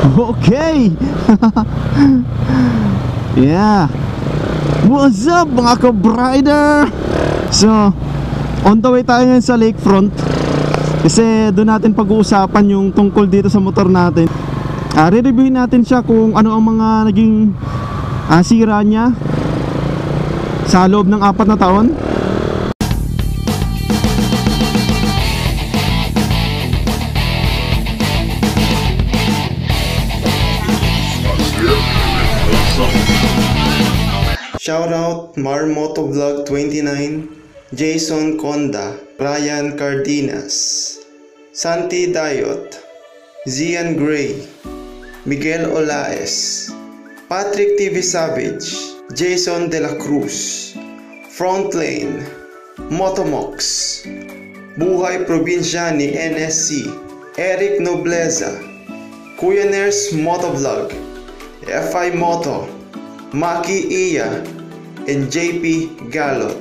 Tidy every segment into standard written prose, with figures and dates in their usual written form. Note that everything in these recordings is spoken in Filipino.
Okay. Yeah. What's up mga ka-brider? So, on the way tayo ngayon sa lakefront. Kasi doon natin pag-uusapan yung tungkol dito sa motor natin. Re-reviewin natin siya kung ano ang mga naging sira niya sa loob ng 4 na taon. Shoutout Mar Motovlog 29, Jason Conda, Ryan Cardenas, Santi Dayot, Zian Gray, Miguel Olaes, Patrick TV Savage, Jason De La Cruz, Frontlane, Motomox, Buhay Probinsya ni NSC, Eric Nobleza, Kuya Ners Motovlog, FI Moto, Maki Iya, and JP Galot.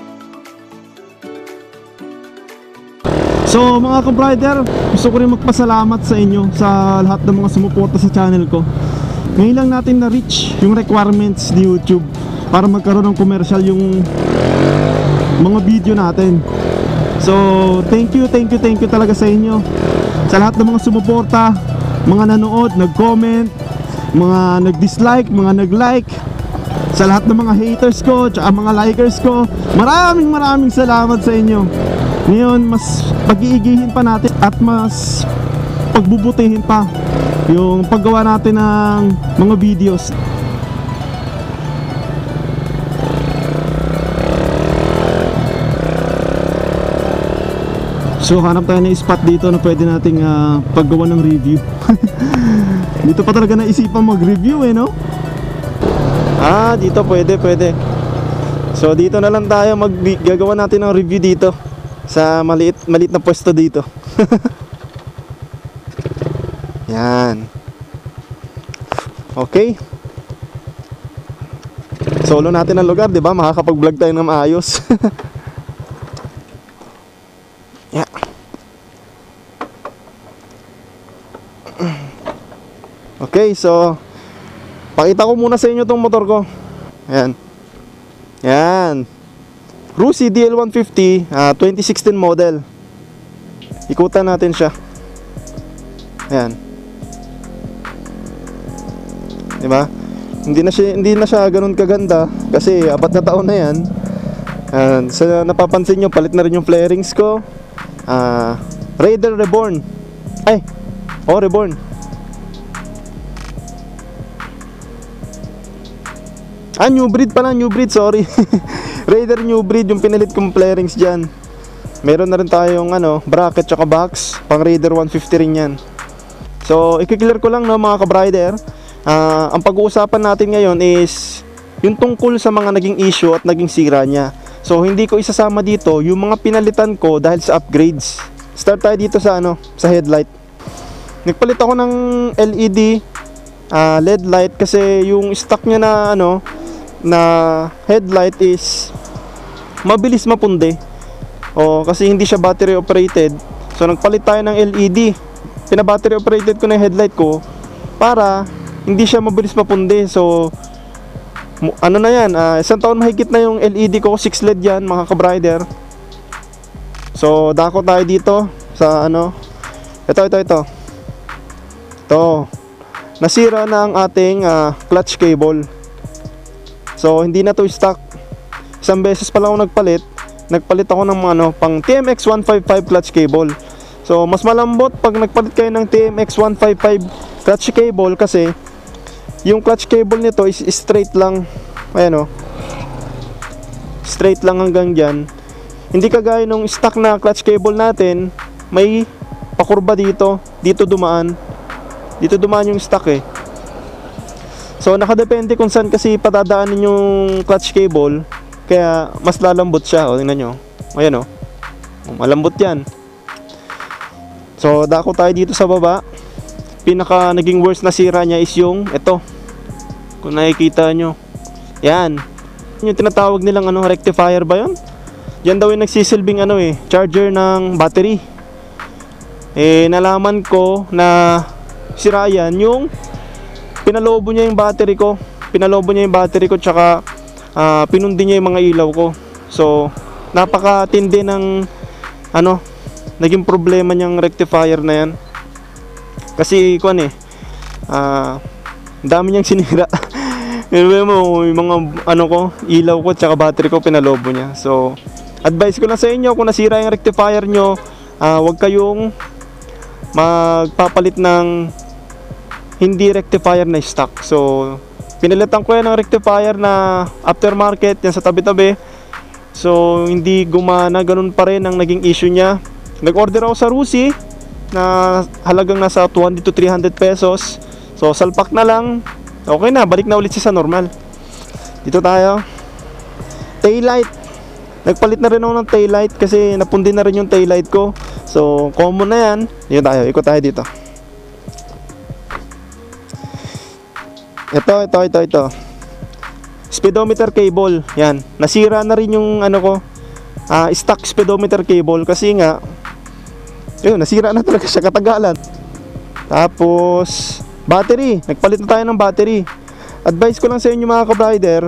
So mga ka-brider, gusto ko rin magpasalamat sa inyo sa lahat ng mga sumuporta sa channel ko. Ngayon lang natin na-reach yung requirements ni YouTube para magkaroon ng commercial yung mga video natin. So thank you talaga sa inyo, sa lahat ng mga sumuporta, mga nanood, nag-comment, mga nag-dislike, mga nag-like, sa lahat ng mga haters ko, tsaka mga likers ko. Maraming salamat sa inyo. Ngayon, mas pag-iigihin pa natin at mas pagbubutihin pa yung paggawa natin ng mga videos. So hanap tayo ng spot dito na pwede nating paggawa ng review. Dito pa talaga naisipan mag-review no? Dito pwede. So dito na lang tayo gagawa natin ng review dito sa maliit na pwesto dito. Yan. Okay. Solo natin ang lugar, 'di ba? Makakapag-vlog tayo ng maayos. Yeah. Okay, so pakita ko muna sa inyo tong motor ko. Yan. Rusi DL150 2016 model. Ikutan natin siya. Yan. Diba? Hindi na siya ganoon kaganda kasi 4 na taon na yan. Sa napapansin nyo, palit na rin yung flarings ko. Raider Reborn. Reborn. New breed pala, sorry. Raider new breed yung pinalit kong flarings dyan. Meron na rin tayong bracket tsaka box. Pang Raider 150 rin yan. So, i-clear ko lang mga ka-brider. Ang pag-uusapan natin ngayon is yung tungkol sa mga naging issue at naging sira niya. So, hindi ko isasama dito yung mga pinalitan ko dahil sa upgrades. Start tayo dito sa sa headlight. Nagpalit ako ng LED LED light kasi yung stock niya na headlight is mabilis mapundi. Kasi hindi siya battery operated. So nagpalit tayo ng LED. Pina-battery operated ko na yung headlight ko para hindi siya mabilis mapundi. So na yan, 1 taon mahigit na yung LED ko, 6 LED yan mga ka-brider. So dako tayo dito sa ito. Nasira na ang ating clutch cable. So hindi na to stock. Isang beses pa lang ako nagpalit ako ng pang TMX 155 clutch cable. So mas malambot pag nagpalit kayo ng TMX 155 clutch cable kasi yung clutch cable nito is straight lang. Straight lang hanggang dyan. Hindi kagaya nung stock na clutch cable natin, may pakurba dito dumaan yung stock So nakadepende kung saan kasi patadaanin yung clutch cable, kaya mas lalambot siya. Tingnan nyo. Ayan malambot yan. So dako tayo dito sa baba. Pinaka naging worst na sira niya is yung ito. Kung nakikita nyo, yan yung tinatawag nilang rectifier ba yun? Yan daw yung nagsisilbing charger ng battery. Nalaman ko na si Ryan, yung pinalobo niya yung battery ko. Tsaka pinundi niya yung mga ilaw ko. So napakatindi ng naging problema niyang rectifier na yan. Kasi dami niyang sinira. Mo yung mga ilaw ko tsaka battery ko pinalobo niya. So advice ko lang sa inyo, kung nasira yung rectifier nyo, huwag kayong magpapalit ng hindi rectifier na stock. So pinalitan ko yan ng rectifier na aftermarket, yan sa tabi-tabi. So hindi gumana, ganun pa rin ang naging issue niya. Nag-order ako sa Rusi na halagang nasa 200 to 300 pesos. So salpak na lang, okay na, balik na ulit siya sa normal. Dito tayo. Taillight, nagpalit na rin ako ng taillight kasi napundi na rin yung taillight ko. So common na yan. Dito tayo, ikot tayo dito. Ito. Speedometer cable. Yan. Nasira na rin yung stock speedometer cable kasi nga nasira na talaga siya katagalan. Tapos battery. Nagpalit na tayo ng battery. Advice ko lang sa inyo mga ka-brider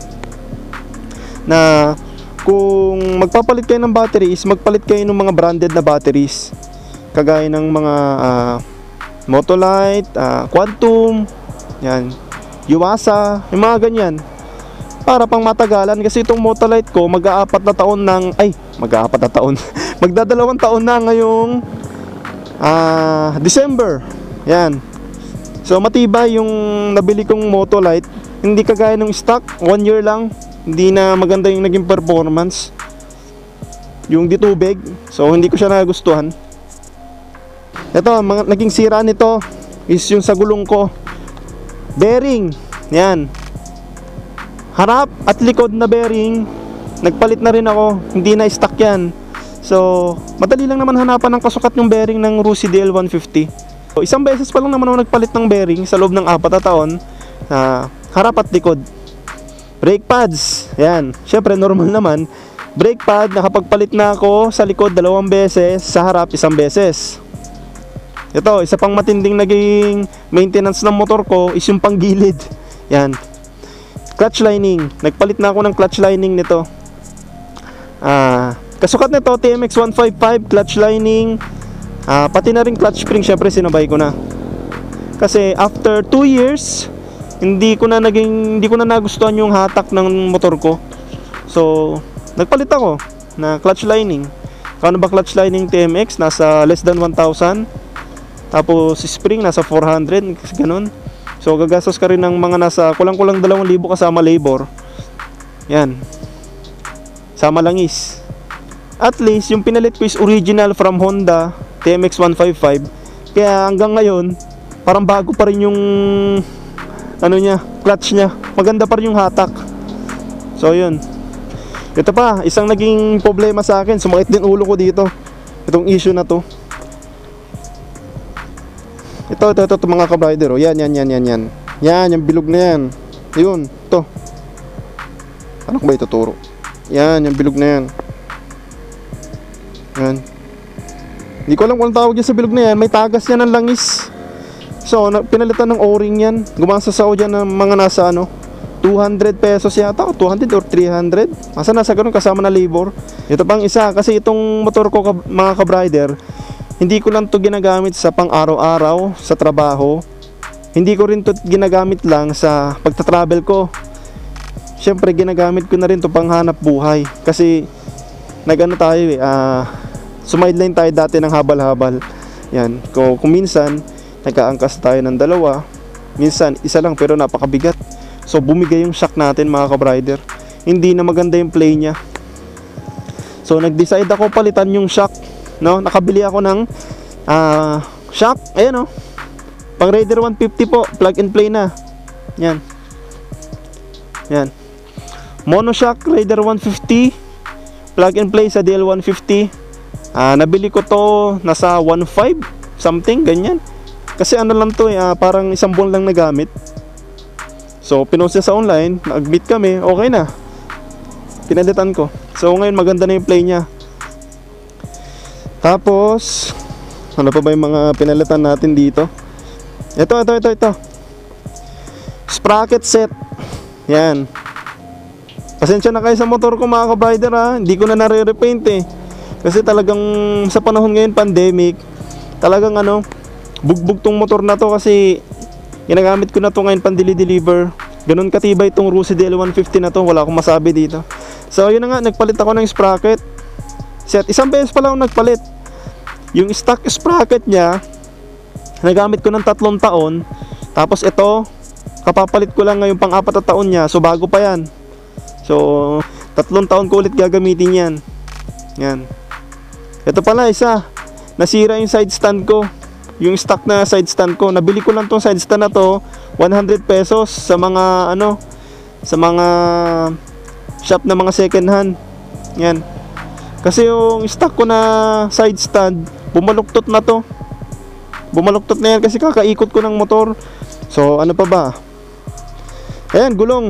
na kung magpapalit kayo ng batteries, magpalit kayo ng mga branded na batteries. Kagaya ng mga Motolite, Quantum, yan, Yuasa, yung mga ganyan. Para pang matagalan kasi itong Motolite ko mag-aapat na taon magdadalawang taon na ngayong December. Yan. So matibay yung nabili kong Motolite. Hindi kagaya ng stock, 1 year lang. Hindi na maganda yung naging performance. Yung ditubig, so hindi ko siya nagustuhan. Ito, naging sira nito is yung sa gulong ko. Bearing, yan. Harap at likod na bearing, nagpalit na rin ako. Hindi na stock yan. So madali lang naman hanapan ng kasukat yung bearing ng Rusi DL150. So, isang beses pa lang naman ako nagpalit ng bearing sa loob ng 4 na taon. Harap at likod. Brake pads, yan. Syempre normal naman. Brake pad, nakapagpalit na ako sa likod 2 beses, sa harap 1 beses. Ito, isa pang matinding naging maintenance ng motor ko is yung panggilid. Yan. Clutch lining. Nagpalit na ako ng clutch lining nito. Kasukat nito TMX 155 clutch lining. Pati na rin clutch spring, syempre sinabay ko na. Kasi after 2 years, hindi ko na nagustuhan yung hatak ng motor ko. So nagpalit ako na clutch lining. Kano ba clutch lining TMX? Nasa less than 1,000. Tapos spring nasa 400, ganun. So gagastos ka rin ng mga nasa kulang-kulang 2,000 kasama labor. Yan. Sama langis. At least yung pinalit ko is original from Honda TMX 155. Kaya hanggang ngayon parang bago pa rin yung clutch niya. Maganda pa rin yung hatak. So yun. Ito pa, isang naging problema sa akin, sumakit din ulo ko dito. Itong issue na to. Ito mga ka-brider. Yan. Yan, yung bilog na yan. Yun, ito. Ano ko ba ituturo? Yan, yung bilog na yan. Yan. Hindi ko alam kung tawag yan sa bilog na yan. May tagas yan ng langis. So, pinalitan ng O-ring yan. Gumasa sa ako dyan ng mga nasa 200 pesos yata, 200 or 300. Nasa ganun kasama na labor. Ito pang isa, kasi itong motor ko mga ka-brider, hindi ko lang to ginagamit sa pang araw-araw, sa trabaho. Hindi ko rin to ginagamit lang sa pagta-travel ko. Siyempre ginagamit ko na rin to pang hanap buhay. Kasi sumideline tayo dati ng habal-habal. Yan, kung minsan nagkaangkas tayo ng 2, minsan isa lang pero napakabigat. So bumigay yung shock natin mga ka-brider. Hindi na maganda yung play niya. So nag-decide ako palitan yung shock, no? Nakabili ako ng shock, ayan oh. Pang Raider 150 po, plug and play na. Yan. Yan. Monoshock Raider 150, plug and play sa DL150. Nabili ko to nasa 1.5 something ganyan. Kasi ano lang to parang isang buwan lang nagamit. So pinost niya sa online, nag-meet kami, okay na. Pinalitan ko. So ngayon maganda na yung play niya. Tapos ano pa ba yung mga pinalitan natin dito? Ito. Sprocket set. Yan. Pasensya na kayo sa motor ko mga ka-brider ha. Hindi ko na nare-repaint eh. Kasi talagang sa panahon ngayon pandemic, talagang bugbog tong motor na to kasi ginagamit ko na to ngayon pandili-deliver. Ganun katibay itong Rusi DL150 na to. Wala akong masabi dito. So yun na nga, nagpalit ako ng sprocket set. Isang beses pala ako nagpalit. Yung stock sprocket niya, nagamit ko ng 3 taon. Tapos ito, kapapalit ko lang ngayon pang 4 na taon niya. So bago pa yan. So 3 taon ko ulit gagamitin yan. Yan. Ito pala isa, nasira yung side stand ko. Yung stock na side stand ko. Nabili ko lang tong side stand na to 100 pesos sa mga sa mga shop na mga second hand. Yan. Kasi yung stock ko na side stand, bumaluktot na to. Bumaluktot na yan kasi kakaikot ko ng motor. So ano pa ba? Ayan, gulong.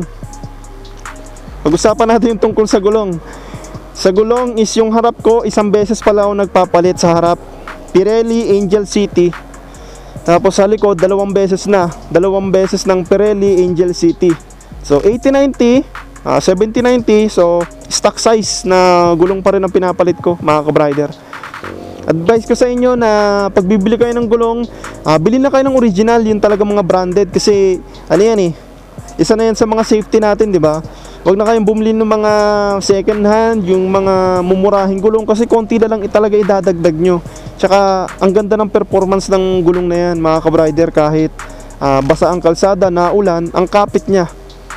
Pag-usapan natin yung tungkol sa gulong. Sa gulong is yung harap ko, isang beses pala ako nagpapalit sa harap. Pirelli Angel City. Tapos sa likod, 2 beses na. 2 beses ng Pirelli Angel City. So 8090, 7090. So stock size na gulong pa rin ang pinapalit ko mga ka-brider. Advice ko sa inyo na pag bibili kayo ng gulong, bili na kayo ng original, yung talaga mga branded. Kasi yan isa na yan sa mga safety natin, di ba? Huwag na kayong bumili ng mga second hand, yung mga mumurahing gulong kasi konti na lang talaga idadagdag nyo. Tsaka ang ganda ng performance ng gulong na yan mga ka-brider, kahit basa ang kalsada, naulan, ang kapit nya.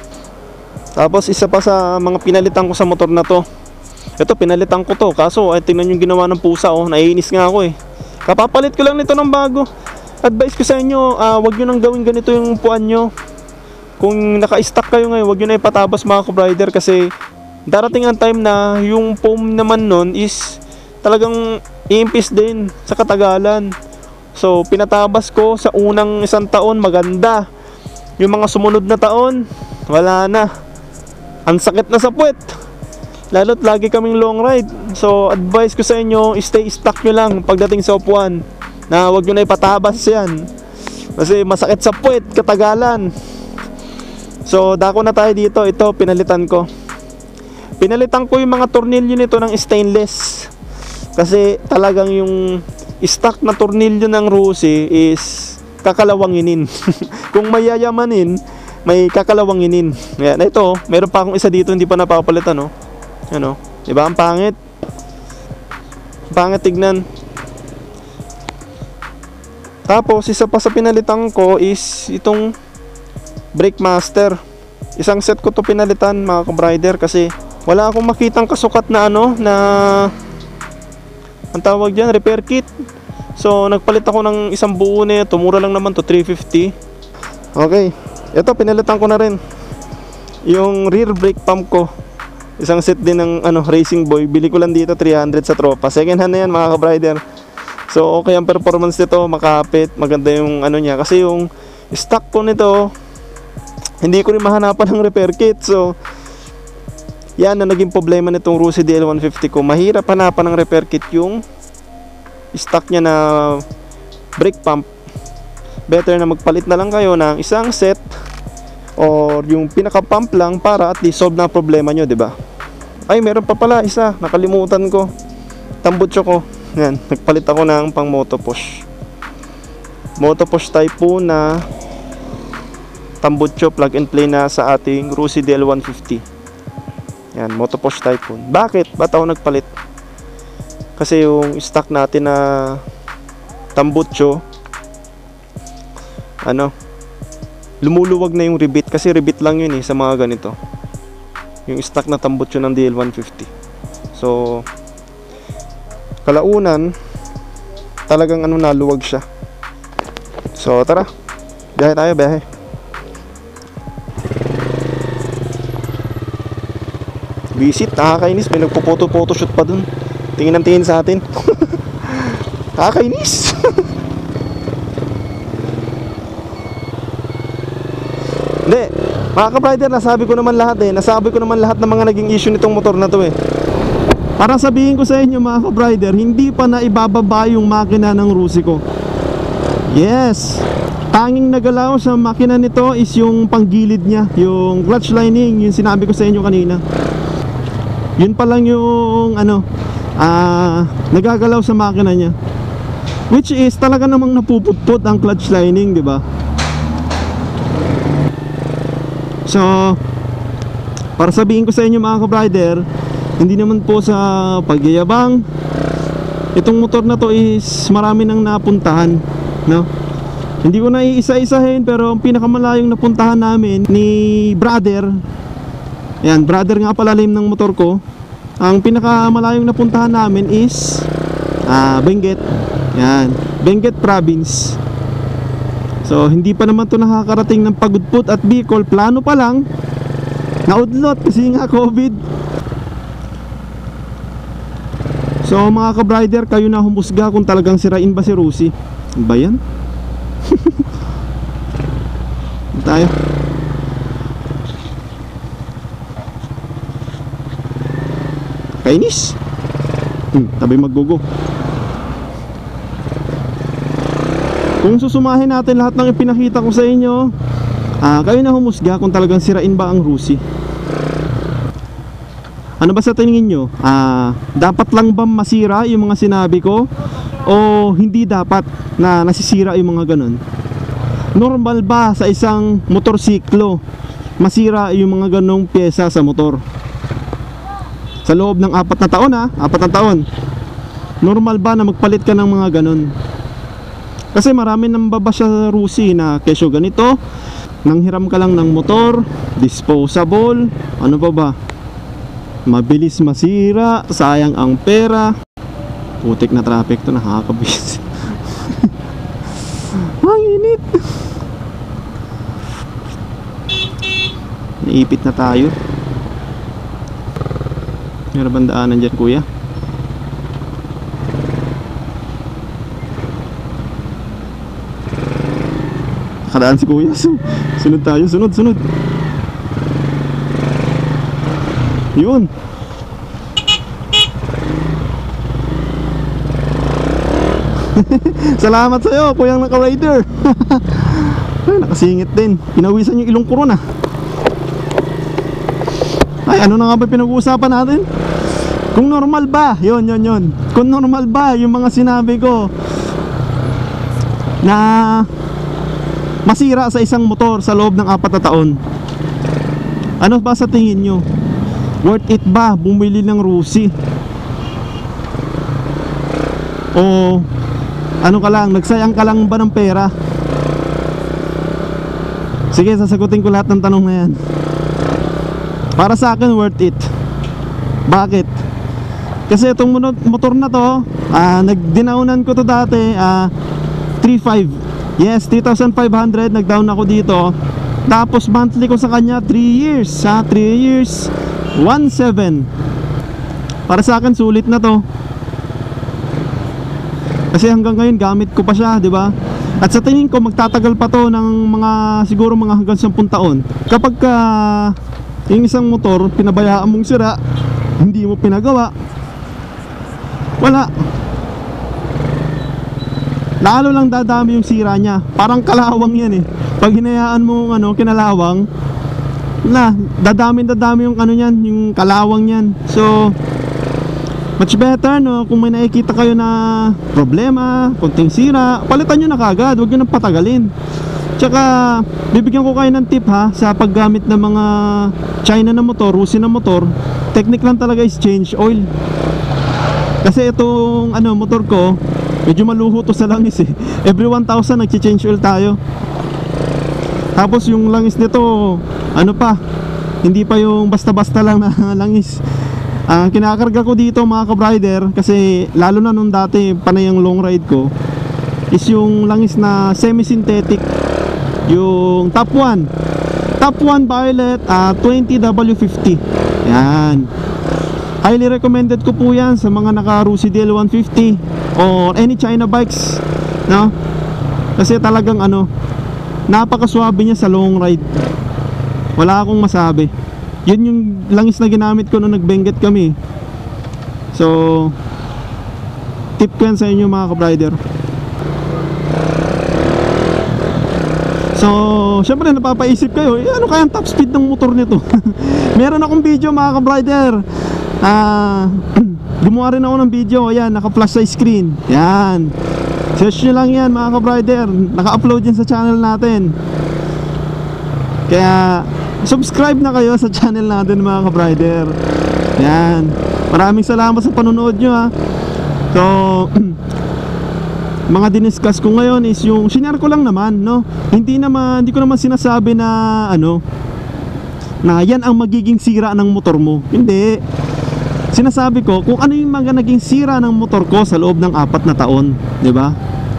Tapos isa pa sa mga pinalitan ko sa motor na to, ito pinalitan ko to, kaso tingnan yung ginawa ng pusa, naiinis nga ako eh. Kapapalit ko lang nito ng bago. Advice ko sa inyo, huwag nyo nang gawin ganito yung upuan nyo. Kung naka-stock kayo ngayon, huwag nyo na ipatabas mga ka-brider kasi darating ang time na yung foam naman nun is talagang iimpis din sa katagalan. So pinatabas ko sa unang 1 taon, maganda. Yung mga sumunod na taon, wala na. Ang sakit na sa puwet. Lalo't lagi kaming long ride. So advice ko sa inyo, stay stock nyo lang pagdating sa upuan, na huwag nyo na ipatabas yan kasi masakit sa puwet, katagalan. So dako na tayo dito. Ito pinalitan ko. Pinalitan ko yung mga tornilyo nito ng stainless. Kasi talagang yung stock na tornilyo ng Rusi is kakalawanginin. Kung mayayamanin, may kakalawanginin. Yan, ito, meron pa akong isa dito hindi pa napapalitan, no. Ano? 'Di ba? Ang pangit. Pangit tignan. Tapos isa pa sa pinalitan ko is itong brake master. Isang set ko to pinalitan mga ka-brider kasi wala akong makitang kasukat na na ang tawag diyan, repair kit. So nagpalit ako ng isang buo nito, mura lang naman to, 350. Okay, ito pinalitan ko na rin yung rear brake pump ko. Isang set din ng Racing Boy. Bili ko lang dito 300 sa tropa. Second hand na yan mga ka-brider. So okay ang performance nito, makapit, maganda yung niya kasi yung stock ko nito hindi ko rin mahanapan ng repair kit. So yan na naging problema nitong Rusi DL150 ko. Mahirap hanapan ng repair kit yung stock niya na brake pump. Better na magpalit na lang kayo ng isang set or yung pinaka pump lang para at least solve na problema nyo, diba? Ay, meron pa pala isa, nakalimutan ko. Tambutso ko. Yan, nagpalit ako ng pang motopush. Motopush typo na tambutso plug and play na sa ating Rusi DL150. Yan, motopush typhoon. Bakit? Ba't ako nagpalit? Kasi yung stock natin na tambutso, lumuluwag na yung ribit. Kasi ribit lang yun sa mga ganito. Yung stock na tambutso ng DL150. So kalaunan talagang naluwag siya. So tara, biyahe tayo, biyahe. Visit, nakakainis. May nagpo-photoshoot pa dun. Tingin ng tingin sa atin. Nakakainis. Hindi, mga ka-brider, nasabi ko naman lahat Nasabi ko naman lahat ng mga naging issue nitong motor na to Para sabihin ko sa inyo mga ka-brider, hindi pa na ibababa yung makina ng Rusi ko. Yes, tanging nagalaw sa makina nito is yung panggilid niya, yung clutch lining, yung sinabi ko sa inyo kanina. Yun pa lang yung ano, nagagalaw sa makina niya. Which is talaga namang napuputput ang clutch lining, di ba? So, para sabihin ko sa inyo mga ka-brider, hindi naman po sa pagyayabang. Itong motor na to is marami nang napuntahan, no? Hindi ko na iisa-isahin, pero ang pinakamalayong napuntahan namin ni brother, yan, brother nga pala name ng motor ko. Ang pinakamalayong napuntahan namin is Benguet. Yan, Benguet Province. So hindi pa naman to nakakarating ng Pagudput at Bicol. Plano pa lang, naudlot kasi nga COVID. So mga ka-brider, kayo na humusga kung talagang sirain ba si Rusi. Ano ba yan? Tayo. Kainis. Tabi maggugo. Kung susumahin natin lahat ng ipinakita ko sa inyo, kayo na humusga kung talagang sirain ba ang Rusi. Ano ba sa tingin nyo? Dapat lang ba masira yung mga sinabi ko? O hindi dapat na nasisira yung mga ganun? Normal ba sa isang motorsiklo masira yung mga ganong pyesa sa motor? Sa loob ng 4 na taon 4 na taon, normal ba na magpalit ka ng mga ganon? Kasi marami nang babasa sa Rusi na kesyo ganito, nanghiram ka lang ng motor, disposable, ano pa ba? Mabilis masira, sayang ang pera. Putik na traffic to, nakakabis. Ang init. Naipit na tayo. Meron bang daanan dyan, kuya? Nakadaan si kuya. Sunod tayo, sunod. Yun. Salamat sa'yo, kuyang naka-rider. Nakasingit din. Pinawisan yung ilong ko ron. Ay, ano na nga ba pinag-uusapan natin? Kung normal ba, yun. Kung normal ba yung mga sinabi ko na masira sa isang motor sa loob ng 4 na taon, ano ba sa tingin nyo? Worth it ba bumili ng Rusi? O ano ka lang, nagsayang ka lang ba ng pera? Sige, sasagutin ko lahat ng tanong na yan. Para sa akin, worth it. Bakit? Kasi itong motor na to, nagdinaunan ko to dati, 3,500. Yes, 3,500 nagdown ako dito. Tapos monthly ko sa kanya 3 years. 3 years 1,700. Para sa akin sulit na to. Kasi hanggang ngayon gamit ko pa siya, di ba? At sa tingin ko magtatagal pa to ng mga siguro mga hanggang 10 taon. Kapag yung isang motor pinabayaan mong sira, hindi mo pinagawa, wala. Lalo lang dadami yung sira niya. Parang kalawang yan eh. Pag hinayaan mo kinalawang, dadami yung niyan, yung kalawang yan. So much better kung may nakikita kayo na problema, konting sira, palitan nyo na kagad, huwag nyo nang patagalin. Tsaka bibigyan ko kayo ng tip sa paggamit ng mga China na motor, Rusi na motor. Technique lang talaga is change oil. Kasi itong motor ko, medyo maluho to sa langis eh. Every 1,000 nag-change oil tayo. Tapos yung langis nito, hindi pa yung basta-basta lang na langis. Kinakarga ko dito mga ka-brider, kasi lalo na nung dati panay yung long ride ko, is yung langis na semi-synthetic, yung top 1 Violet 20W50. Yan, highly recommended ko po yan sa mga naka-Rusi DL150 or any China bikes, no? Kasi talagang napakaswabe niya sa long ride. Wala akong masabi. Yun yung langis na ginamit ko nung nag-Benguet kami. So tip ko yan sa inyo mga ka-brider. syempre napapaisip kayo, ano kaya ang top speed ng motor nito? Meron akong video mga ka-brider. Gumawa rin ako ng video. Ayan, naka-flash sa screen. Yan. Search nyo lang yan mga ka-brider. Naka-upload yan sa channel natin. Kaya subscribe na kayo sa channel natin mga ka-brider. Yan. Maraming salamat sa panonood nyo ha. So mga diniscuss ko ngayon is yung sinare ko lang naman, no? Hindi ko naman sinasabi na na yan ang magiging sira ng motor mo. Hindi. Sinasabi ko kung ano yung mga naging sira ng motor ko sa loob ng 4 na taon, 'di ba?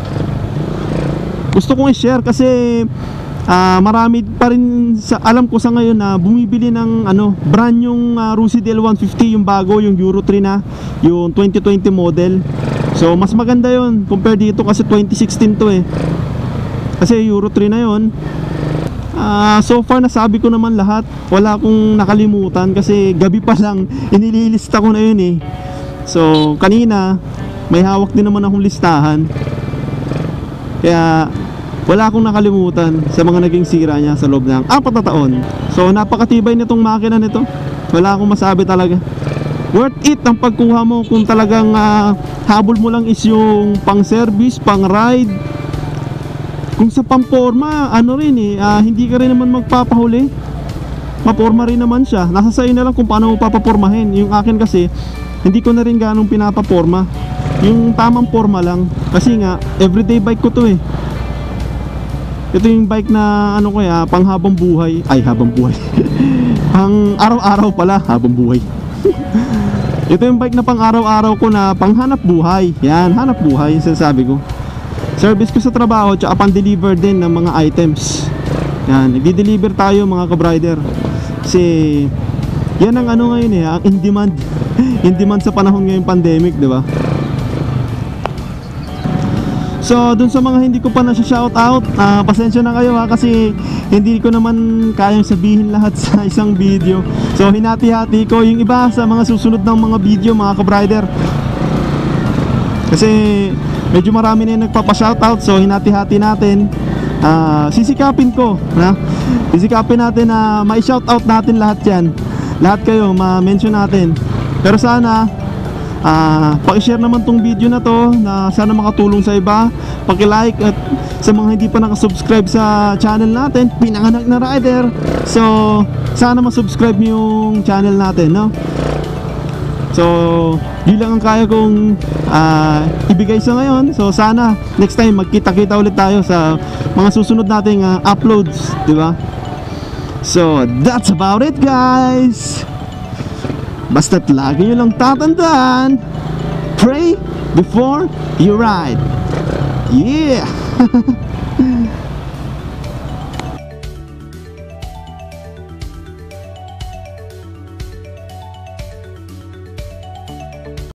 Gusto kong i-share kasi marami pa rin alam ko sa ngayon na bumibili ng brand yung Lucid L150, yung bago, yung Euro 3 na, yung 2020 model. So mas maganda yon compare dito kasi 2016 to eh. Kasi Euro 3 na yon. So far nasabi ko naman lahat. Wala akong nakalimutan kasi gabi pa lang inililista ko na yun eh. So kanina may hawak din naman akong listahan. Kaya wala akong nakalimutan sa mga naging sira niya sa loob ng 4 na taon. So napakatibay nitong makina nito. Wala akong masabi talaga. Worth it ang pagkuha mo kung talagang habol mo lang is yung pang service, pang ride. Kung sa pamporma, hindi ka rin naman magpapahuli. Maporma rin naman siya. Nasa sa'yo na lang kung paano mo papapormahin. Yung akin kasi, hindi ko na rin ganong pinapaporma. Yung tamang porma lang. Kasi nga, everyday bike ko to eh. Ito yung bike na pang habang buhay. Ay, habang buhay. Pang araw-araw pala, habang buhay. Ito yung bike na pang araw-araw ko na pang hanap buhay. Yan, hanap buhay yung sinasabi ko. Service ko sa trabaho tsaka pan-deliver din ng mga items. Yan, nagdi-deliver tayo mga ka-brider. Kasi yan ang ngayon eh, ang in demand. In demand sa panahon ngayong pandemic, di ba? So dun sa mga hindi ko pa na-shout out, pasensya na kayo ha, kasi hindi ko naman kayang sabihin lahat sa isang video. So hinati-hati ko yung iba sa mga susunod ng mga video mga ka-brider. Kasi medyo marami na yung nagpapa-shoutout, so hinati-hati natin. Sisikapin ko na sisikapin natin na mai-shoutout natin lahat yan. Lahat kayo ma-mention natin. Pero sana paki-share naman tong video na to, na sana makatulong sa iba. Paki-like, at sa mga hindi pa nakasubscribe sa channel natin, Pinanganak na Rider, so sana ma-subscribe yung channel natin, no? So yun lang ang kaya kong ibigay sa ngayon. So sana next time magkita-kita ulit tayo sa mga susunod nating uploads, di ba? So that's about it guys. Basta't lagi nyo lang tatandaan, pray before you ride. Yeah.